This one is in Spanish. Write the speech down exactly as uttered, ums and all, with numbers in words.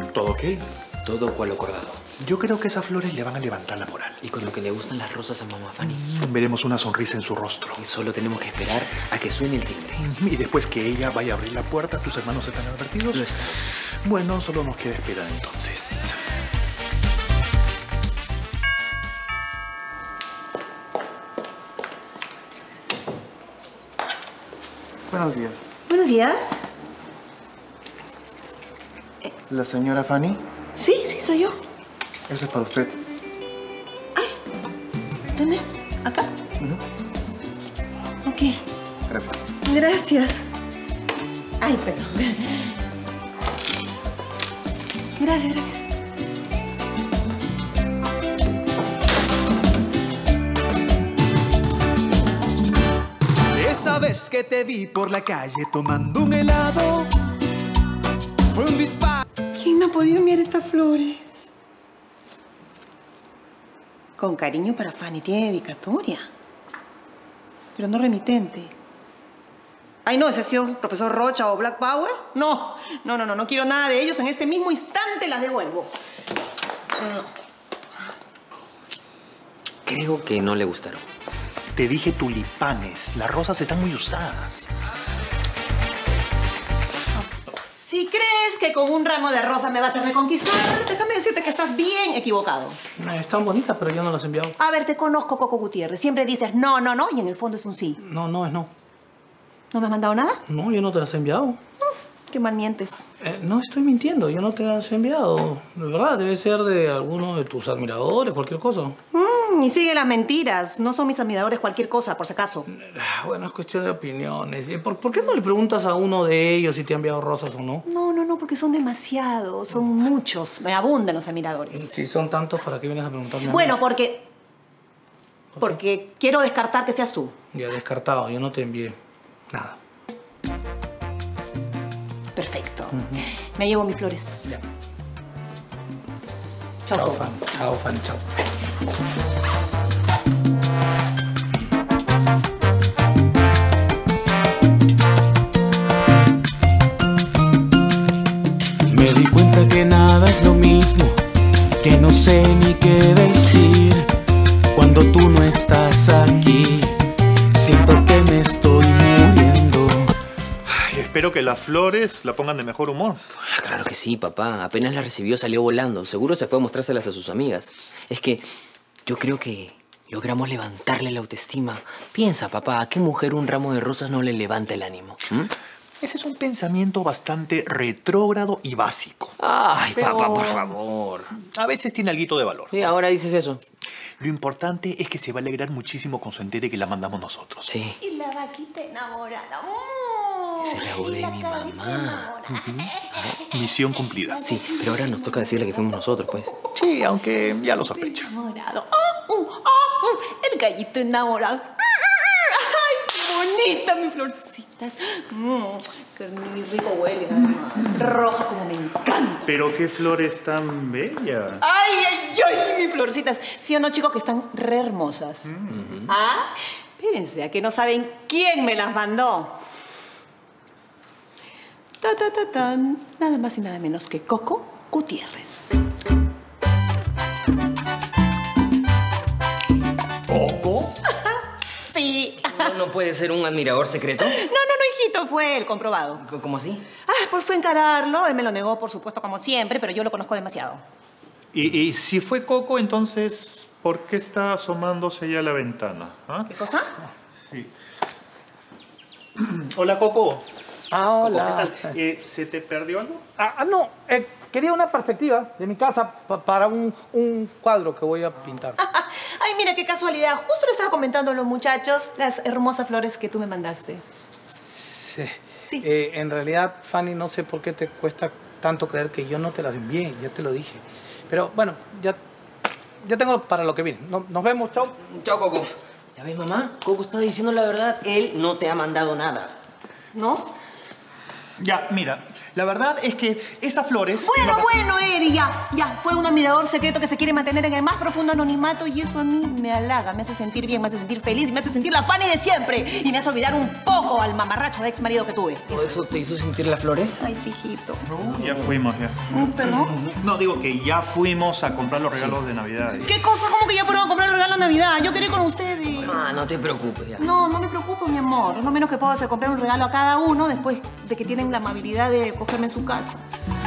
¿Todo ok? Todo cual acordado. Yo creo que esas flores le van a levantar la moral. Y con lo que le gustan las rosas a mamá Fanny. Mm, veremos una sonrisa en su rostro. Y solo tenemos que esperar a que suene el timbre. Y después que ella vaya a abrir la puerta, ¿tus hermanos están advertidos? Lo están. Bueno, solo nos queda esperar entonces. Buenos días. Buenos días. ¿La señora Fanny? Sí, sí, soy yo. Eso es para usted. Ay, ¿dónde? ¿Acá? Uh-huh. Ok. Gracias. Gracias. Ay, perdón. Gracias, gracias. Esa vez que te vi por la calle tomando un helado, fue un disparo. ¿Quién me ha podido enviar estas flores? Con cariño para Fanny, tiene dedicatoria. Pero no remitente. Ay, no, ¿ese ha sido profesor Rocha o Black Power? No, no, no, no, no quiero nada de ellos. En este mismo instante las devuelvo. No. Creo que no le gustaron. Te dije tulipanes. Las rosas están muy usadas. Si crees que con un ramo de rosas me vas a reconquistar, déjame decirte que estás bien equivocado. Están bonitas, pero yo no las he enviado. A ver, te conozco, Coco Gutiérrez. Siempre dices no, no, no, y en el fondo es un sí. No, no es no. ¿No me has mandado nada? No, yo no te las he enviado. Mm, qué mal mientes. Eh, no estoy mintiendo, yo no te las he enviado. De verdad, debe ser de alguno de tus admiradores, cualquier cosa. Mm, y sigue las mentiras. No son mis admiradores cualquier cosa, por si acaso. Bueno, es cuestión de opiniones. ¿Por, ¿Por qué no le preguntas a uno de ellos si te ha enviado rosas o no? No, no, no, porque son demasiados, son muchos. Me abundan los admiradores. Si son tantos, ¿para qué vienes a preguntarme a Bueno, mí? porque... Porque quiero descartar que seas tú. Ya descartado, yo no te envié nada. Perfecto. Uh-huh. Me llevo mis flores. Ya. Chao, Chao, Coco. Fanny. Chao, Fanny. Chao. Me di cuenta que nada es lo mismo, que no sé ni qué decir. Cuando tú no estás aquí, siento que me estoy muriendo. Ay, espero que las flores la pongan de mejor humor. Claro que sí, papá. Apenas la recibió, salió volando. Seguro se fue a mostrárselas a sus amigas. Es que yo creo que logramos levantarle la autoestima. Piensa, papá, ¿a qué mujer un ramo de rosas no le levanta el ánimo? ¿Mm? Ese es un pensamiento bastante retrógrado y básico. Ay, Pero... papá, por favor. A veces tiene alguito de valor. Sí, ahora dices eso. Lo importante es que se va a alegrar muchísimo con su entere que la mandamos nosotros. Sí. Y la vaquita enamorada. Esa es la voz de mi mamá. Uh-huh. Misión cumplida. Sí, pero ahora nos toca decirle que fuimos nosotros, pues. Sí, aunque ya lo sospecha. Enamorado. Oh, uh, oh, uh, el gallito enamorado. ¡Ay, qué bonita, mis florcitas! Mm, qué rico huele, además. Roja como me encanta. Pero qué flores tan bellas. ¡Ay, ay, ay, mis florcitas! ¿Sí o no, chicos, que están re hermosas? Mm-hmm. ¿Ah? Espérense, a que no saben quién me las mandó. Ta, ta, ta, tan. Nada más y nada menos que Coco Gutiérrez. ¿Coco? Sí. ¿No, ¿No puede ser un admirador secreto? No, no, no, hijito, fue él, comprobado. ¿Cómo así? Ah, pues fue a encararlo. Él me lo negó, por supuesto, como siempre, pero yo lo conozco demasiado. Y, y si fue Coco, entonces, ¿por qué está asomándose ya a la ventana? ¿Ah? ¿Qué cosa? Sí. Hola, Coco. Ah, hola. ¿Qué tal? Eh, ¿Se te perdió algo? Ah, ah, no. Eh, quería una perspectiva de mi casa pa para un, un cuadro que voy a pintar. Ay, mira, qué casualidad. Justo le estaba comentando a los muchachos las hermosas flores que tú me mandaste. Sí. Sí. Eh, en realidad, Fanny, no sé por qué te cuesta tanto creer que yo no te las envié. Ya te lo dije. Pero bueno, ya, ya tengo para lo que viene. No, nos vemos. Chao. Chao, Coco. ¿Ya ves, mamá? Coco está diciendo la verdad. Él no te ha mandado nada. ¿No? Ya, mira, la verdad es que esas flores... Bueno, no... bueno, Eri, ya, ya. Fue un admirador secreto que se quiere mantener en el más profundo anonimato y eso a mí me halaga, me hace sentir bien, me hace sentir feliz, me hace sentir la Fanny de siempre y me hace olvidar un poco al mamarracho de ex marido que tuve. ¿Todo eso te hizo sentir las flores? Ay, sí, hijito. No, ya fuimos, ya. ¿Perdón? No, digo que ya fuimos a comprar los regalos sí. de Navidad. ¿Qué cosa? ¿Cómo que ya fueron a comprar el regalo de Navidad? Yo quería ir con ustedes. Ah, no te preocupes ya. No, no me preocupo, mi amor. Lo menos que puedo hacer es comprar un regalo a cada uno después de que tienen la amabilidad de cogerme en su casa.